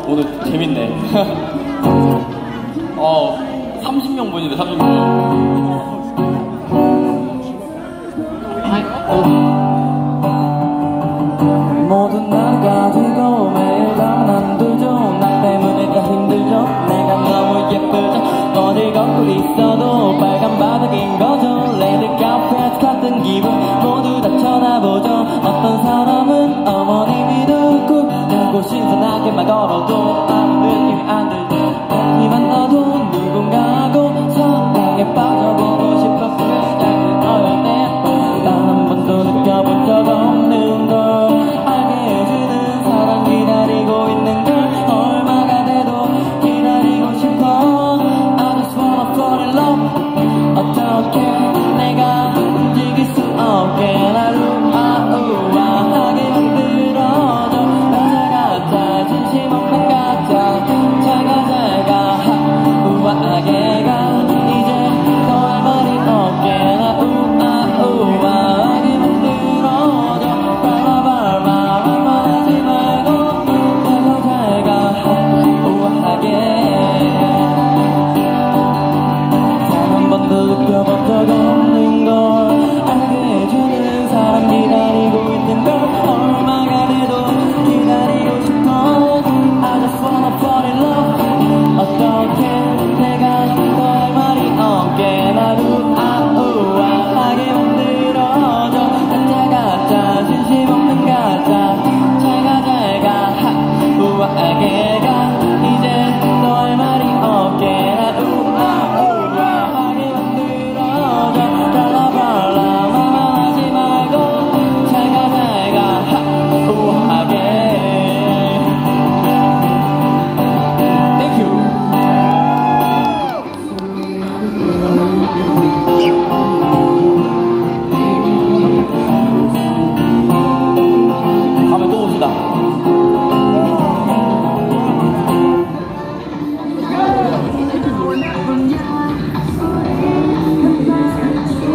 오늘 재밌네. 30명 분인데 30명. 모두 나가지고 매일 밤 남들죠. 나 때문에 다 힘들죠. 내가 너무 예쁘죠. 어딜 걷고 있어도 빨간 바닥인 거죠. 레드 카펫 같은 기분 모두 다 쳐다보죠. 어떤 사람은 어머님이 듣고 누구 신선하게만 걸어도